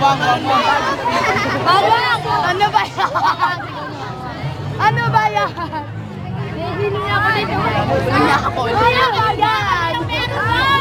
Bawang! Ano ba yan? Ano ba yan? Hindi ako dito. Hindi ako. Ano ba yan?